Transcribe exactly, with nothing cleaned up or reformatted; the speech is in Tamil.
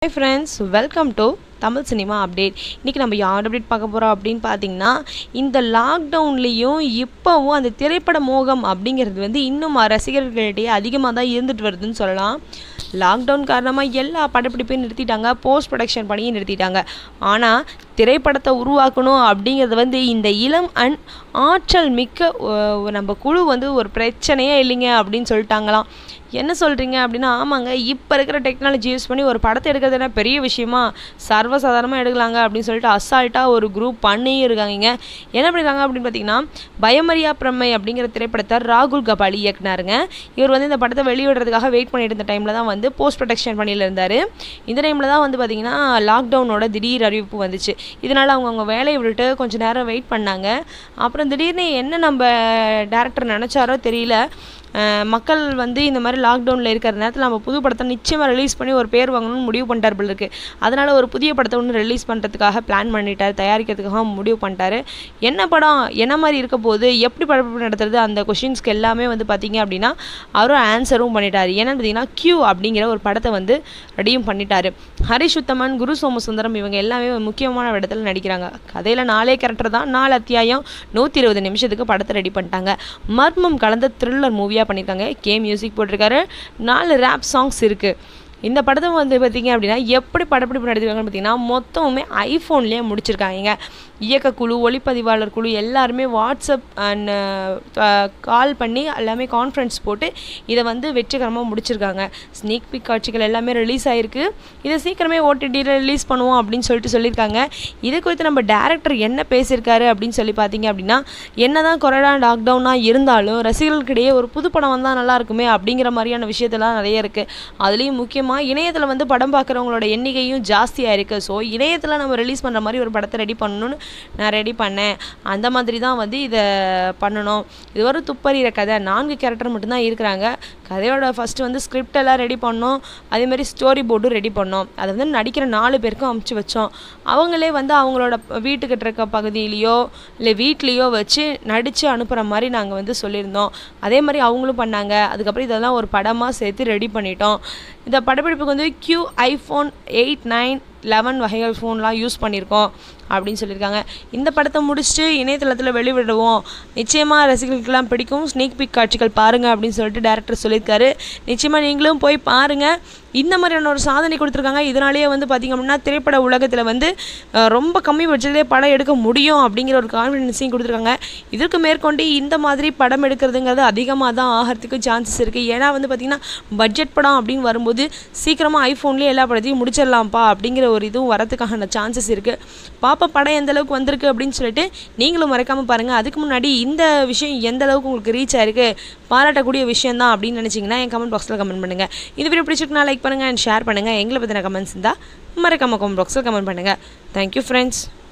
Hi friends, welcome to Tamil cinema update. இன்றைக்கி நம்ம யார் அப்டேட் பார்க்க போகிறோம் அப்படின்னு பார்த்தீங்கன்னா, இந்த லாக்டவுன்லேயும் இப்போவும் அந்த திரைப்பட மோகம் அப்படிங்கிறது வந்து இன்னும் ரசிகர்களிடையே அதிகமாக தான் இருந்துட்டு வருதுன்னு சொல்லலாம். லாக்டவுன் காரணமாக எல்லா படப்பிடிப்பையும் நிறுத்திட்டாங்க, போஸ்ட் ப்ரொடக்ஷன் பண்ணியும் நிறுத்திட்டாங்க. ஆனால் திரைப்படத்தை உருவாக்கணும் அப்படிங்கிறது வந்து இந்த இளம் அண்ட் ஆற்றல் மிக்க நம்ம குழு வந்து ஒரு பிரச்சனையே இல்லைங்க அப்படின்னு சொல்லிட்டாங்களாம். என்ன சொல்கிறீங்க அப்படின்னா, ஆமாங்க, இப்போ இருக்கிற டெக்னாலஜி யூஸ் பண்ணி ஒரு படத்தை எடுக்கிறதுனா பெரிய விஷயமா, சர்வசாதாரணமாக எடுக்கலாங்க அப்படின்னு சொல்லிட்டு அசால்ட்டாக ஒரு குரூப் பண்ணியும் இருக்காங்க. என்ன பண்ணியிருக்காங்க அப்படின்னு பார்த்தீங்கன்னா, பயமரியா பிரமை அப்படிங்கிற திரைப்படத்தை ராகுல் கபாலி இயக்குனாருங்க. இவர் வந்து இந்த படத்தை வெளியிடுறதுக்காக வெயிட் பண்ணிட்டு இருந்த டைமில் தான் வந்து போஸ்ட் ப்ரொடக்ஷன் பண்ணியில் இருந்தார். இந்த டைமில் தான் வந்து பார்த்திங்கன்னா லாக்டவுனோட திடீர் அறிவிப்பு வந்துச்சு. இதனால் அவங்க அவங்க வேலையை விட்டுட்டு கொஞ்சம் நேரம் வெயிட் பண்ணாங்க. அப்புறம் திடீர்னு என்ன நம்ம டேரக்டர் நினச்சாரோ தெரியல, மக்கள் வந்து இந்த மாதிரி லாக்டவுனில் இருக்கிற நேரத்தில் நம்ம புது படத்தை நிச்சயமாக ரிலீஸ் பண்ணி ஒரு பேர் வாங்கணும்னு முடிவு பண்ணிட்டார் போல இருக்குது. அதனால் ஒரு புதிய படத்தை ஒன்று ரிலீஸ் பண்ணுறதுக்காக பிளான் பண்ணிட்டார், தயாரிக்கிறதுக்காக முடிவு பண்ணிட்டார். என்ன படம், என்ன மாதிரி இருக்க போது, எப்படி படப்பிடிப்பு நடத்துறது, அந்த கொஷின்ஸ்க்கு எல்லாமே வந்து பார்த்திங்க அப்படின்னா அவரும் ஆன்சரும் பண்ணிட்டார். என்னென்னு பார்த்தீங்கன்னா, கியூ அப்படிங்கிற ஒரு படத்தை வந்து ரெடியும் பண்ணிட்டார். ஹரிஷ் உத்தமன், குரு சோமசுந்தரம் இவங்க எல்லாமே முக்கியமான இடத்துல நடிக்கிறாங்க. கதையில் நாலே கேரக்டர் தான், நாலு அத்தியாயம், நூற்றி இருபது நிமிஷத்துக்கு படத்தை ரெடி பண்ணிட்டாங்க. மர்மம் கலந்த த்ரில்லர் மூவியாக பண்ணியிருக்காங்க. கே மியூசிக் போட்டிருக்காரு. நாலு ரேப் சாங்ஸ் இருக்குது. இந்த படத்தை வந்து பார்த்திங்க அப்படின்னா எப்படி படப்பிடிப்பு நடத்திருக்காங்கன்னு பார்த்தீங்கன்னா, மொத்தமுமே ஐஃபோன்லேயே முடிச்சிருக்காங்க. இயக்கக்குழு, ஒளிப்பதிவாளர் குழு எல்லாருமே வாட்ஸ்அப் அண்ட் கால் பண்ணி எல்லாமே கான்ஃபரன்ஸ் போட்டு இதை வந்து வெற்றிகரமாக முடிச்சிருக்காங்க. ஸ்னீக் பிக் காட்சிகள் எல்லாமே ரிலீஸ் ஆகிருக்கு. இதை சீக்கிரமே ஓடிடியில் ரிலீஸ் பண்ணுவோம் அப்படின்னு சொல்லிட்டு சொல்லியிருக்காங்க. இது குறித்து நம்ம டேரக்டர் என்ன பேசியிருக்காரு அப்படின்னு சொல்லி பார்த்தீங்க அப்படின்னா, என்ன தான் கொரோனா லாக்டவுனாக இருந்தாலும் ரசிகர்களுக்கிடையே ஒரு புது படம் வந்தால் நல்லா இருக்குமே அப்படிங்கிற மாதிரியான விஷயத்தெல்லாம் நிறைய இருக்குது. அதுலேயும் முக்கியமாக இணையத்தில் வந்து படம் பார்க்குறவங்களோட எண்ணிக்கையும் ஜாஸ்தியாக இருக்குது. ஸோ இணையத்தில் நம்ம ரிலீஸ் பண்ணுற மாதிரி ஒரு படத்தை ரெடி பண்ணணும்னு நான் ரெடி பண்ணேன். அந்த மாதிரி தான் வந்து இதை பண்ணணும். இது ஒரு துப்பறிகிற கதை, நான்கு கேரக்டர் மட்டும்தான் இருக்கிறாங்க. கதையோட ஃபஸ்ட்டு வந்து ஸ்கிரிப்ட் எல்லாம் ரெடி பண்ணோம், அதேமாதிரி ஸ்டோரி போர்டும் ரெடி பண்ணோம். அதை வந்து நடிக்கிற நாலு பேருக்கும் அமுச்சு வச்சோம். அவங்களே வந்து அவங்களோட வீட்டுக்கிட்ட இருக்க பகுதியிலையோ இல்லை வீட்லேயோ வச்சு நடித்து அனுப்புகிற மாதிரி நாங்கள் வந்து சொல்லியிருந்தோம். அதே மாதிரி அவங்களும் பண்ணாங்க. அதுக்கப்புறம் இதெல்லாம் ஒரு படமாக சேர்த்து ரெடி பண்ணிட்டோம். இந்த படப்பிடிப்புக்கு வந்து கியூ ஐஃபோன் எயிட் நைன் லெவன் வகைகள் ஃபோன்லாம் யூஸ் பண்ணியிருக்கோம் அப்படின்னு சொல்லியிருக்காங்க. இந்த படத்தை முடிச்சுட்டு இணையதளத்தில் வெளிவிடுவோம், நிச்சயமாக ரசிகர்களுக்கெல்லாம் பிடிக்கும், ஸ்னீக் பிக் காட்சிகள் பாருங்கள் அப்படின்னு சொல்லிட்டு டேரக்டர் சொல்லியிருக்காரு. நிச்சயமாக நீங்களும் போய் பாருங்கள். இந்த மாதிரியான ஒரு சாதனை கொடுத்துருக்காங்க. இதனாலேயே வந்து பார்த்திங்க அப்படின்னா திரைப்பட உலகத்தில் வந்து ரொம்ப கம்மி பட்ஜெட்லேயே படம் எடுக்க முடியும் அப்படிங்கிற ஒரு கான்ஃபிடென்ஸையும் கொடுத்துருக்காங்க. இதற்கு மேற்கொண்டு இந்த மாதிரி படம் எடுக்கிறதுங்கிறது அதிகமாக தான் ஆகிறதுக்கு சான்சஸ் இருக்குது. ஏன்னா வந்து பார்த்திங்கன்னா பட்ஜெட் படம் அப்படின்னு வரும்போது சீக்கிரமாக ஐஃபோன்லேயே எல்லா படத்தையும் முடிச்சிடலாம்ப்பா அப்படிங்கிற ஒரு இதுவும் வரதுக்கான சான்சஸ் இருக்குது. பாப்பா படம் எந்த அளவுக்கு வந்திருக்கு அப்படின்னு சொல்லிட்டு நீங்களும் மறக்காமல் பாருங்கள். அதுக்கு முன்னாடி இந்த விஷயம் எந்த அளவுக்கு உங்களுக்கு ரீச் ஆயிருக்கு, பாராட்டக்கூடிய விஷயம் தான் அப்படின்னு நினச்சிங்கன்னா என் கமெண்ட் பாக்ஸில் கமெண்ட் பண்ணுங்கள். இந்த வீடியோ பிடிச்சிருக்குன்னா லைக் பண்ணுங்கள் அண்ட் ஷேர் பண்ணுங்கள். எங்களை பற்றின கமெண்ட்ஸ் இருந்தால் மறக்காமல் கமெண்ட் பாக்ஸில் கமெண்ட் பண்ணுங்கள். Thank you friends.